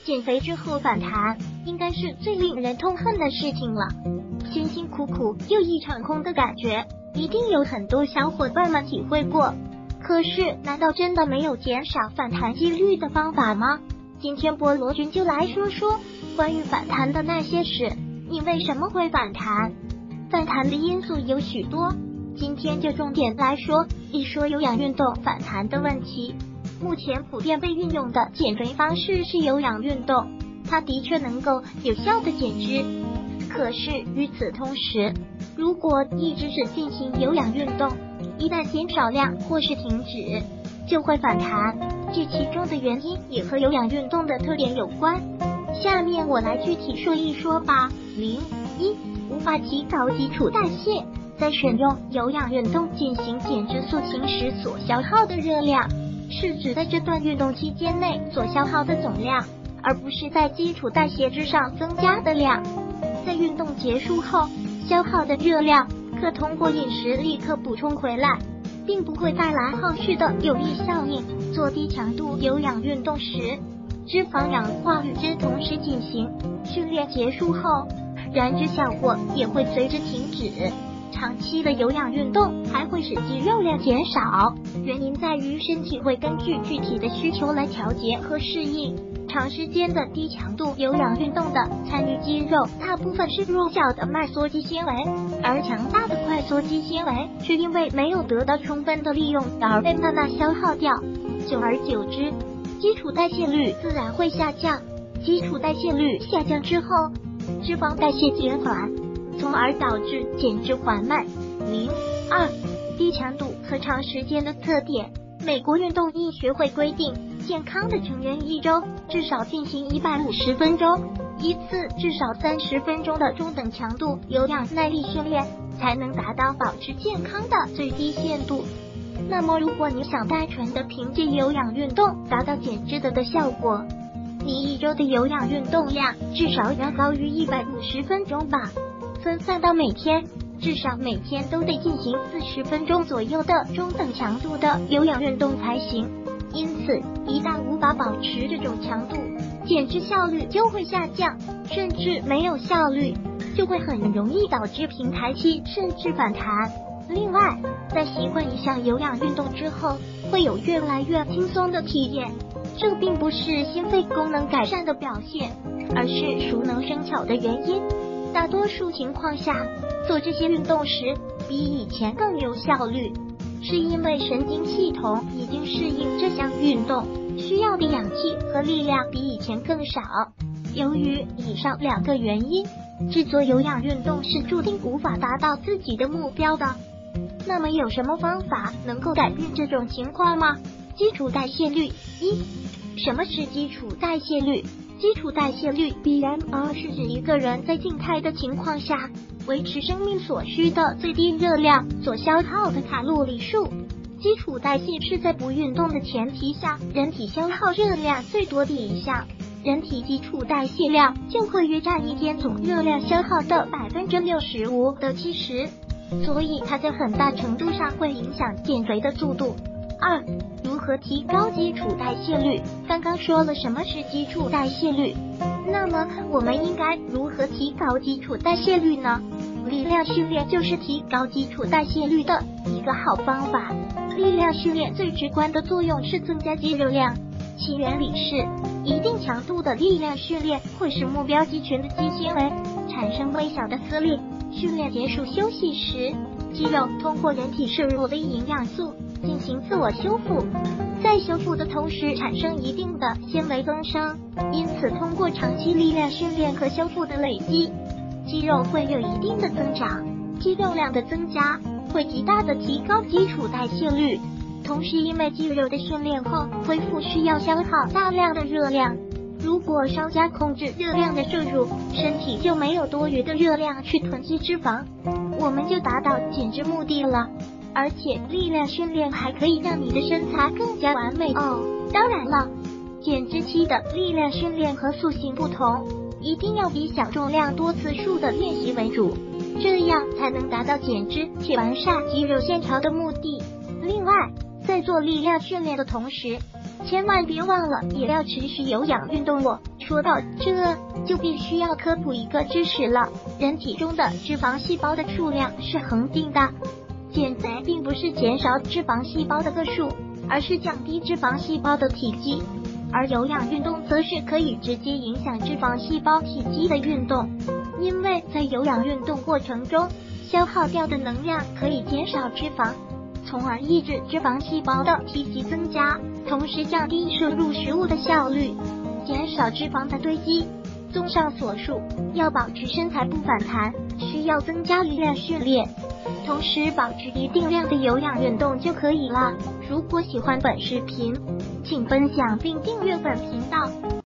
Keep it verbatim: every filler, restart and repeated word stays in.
减肥之后反弹，应该是最令人痛恨的事情了。辛辛苦苦又一场空的感觉，一定有很多小伙伴们体会过。可是，难道真的没有减少反弹几率的方法吗？今天菠萝君就来说说关于反弹的那些事。你为什么会反弹？反弹的因素有许多，今天就重点来说一说有氧运动反弹的问题。目前普遍被运用的减肥方式是有氧运动，它的确能够有效的减脂。可是与此同时，如果一直是进行有氧运动，一旦减少量或是停止，就会反弹。这其中的原因也和有氧运动的特点有关。下面我来具体说一说吧。零一无法提高基础代谢。在选用有氧运动进行减脂塑形时所消耗的热量，是指在这段运动期间内所消耗的总量，而不是在基础代谢之上增加的量。在运动结束后消耗的热量可通过饮食立刻补充回来，并不会带来后续的有益效应。做低强度有氧运动时，脂肪氧化与之同时进行，训练结束后燃脂效果也会随之停止。长期的有氧运动还会使肌肉量减少，原因在于身体会根据具体的需求来调节和适应。长时间的低强度有氧运动的参与肌肉大部分是弱小的慢缩肌纤维，而强大的快缩肌纤维却因为没有得到充分的利用而被慢慢消耗掉。久而久之，基础代谢率自然会下降。基础代谢率下降之后，脂肪代谢减缓，从而导致减脂缓慢。零二低强度和长时间的特点。美国运动医学会规定，健康的成人一周至少进行一百五十分钟，一次至少三十分钟的中等强度有氧耐力训练，才能达到保持健康的最低限度。那么如果你想单纯的凭借有氧运动达到减脂的的效果，你一周的有氧运动量至少要高于一百五十分钟吧，分散到每天，至少每天都得进行四十分钟左右的中等强度的有氧运动才行。因此，一旦无法保持这种强度，减脂效率就会下降，甚至没有效率，就会很容易导致平台期甚至反弹。另外，在习惯一项有氧运动之后，会有越来越轻松的体验。这并不是心肺功能改善的表现，而是熟能生巧的原因。大多数情况下，做这些运动时比以前更有效率，是因为神经系统已经适应这项运动需要的氧气和力量比以前更少。由于以上两个原因，制作有氧运动是注定无法达到自己的目标的。那么有什么方法能够改变这种情况吗？基础代谢率。一、什么是基础代谢率？基础代谢率 B M R 是指一个人在静态的情况下维持生命所需的最低热量所消耗的卡路里数。基础代谢是在不运动的前提下人体消耗热量最多的一项，人体基础代谢量就会约占一天总热量消耗的百分之六十五到七十，所以它在很大程度上会影响减肥的速度。二、如何提高基础代谢率？刚刚说了什么是基础代谢率，那么我们应该如何提高基础代谢率呢？力量训练就是提高基础代谢率的一个好方法。力量训练最直观的作用是增加肌肉量，其原理是，一定强度的力量训练会使目标肌群的肌纤维产生微小的撕裂。训练结束休息时，肌肉通过人体摄入的营养素进行自我修复，在修复的同时产生一定的纤维增生，因此通过长期力量训练和修复的累积，肌肉会有一定的增长。肌肉量的增加会极大的提高基础代谢率，同时因为肌肉的训练后恢复需要消耗大量的热量，如果稍加控制热量的摄入，身体就没有多余的热量去囤积脂肪，我们就达到减脂目的了。而且力量训练还可以让你的身材更加完美哦。当然了，减脂期的力量训练和塑形不同，一定要以小重量多次数的练习为主，这样才能达到减脂且完善肌肉线条的目的。另外，在做力量训练的同时，千万别忘了也要持续有氧运动哦。 说到这，就必须要科普一个知识了，人体中的脂肪细胞的数量是恒定的，减肥并不是减少脂肪细胞的个数，而是降低脂肪细胞的体积，而有氧运动则是可以直接影响脂肪细胞体积的运动，因为在有氧运动过程中消耗掉的能量可以减少脂肪，从而抑制脂肪细胞的体积增加，同时降低摄入食物的效率，减少脂肪的堆积。综上所述，要保持身材不反弹，需要增加力量训练，同时保持一定量的有氧运动就可以了。如果喜欢本视频，请分享并订阅本频道。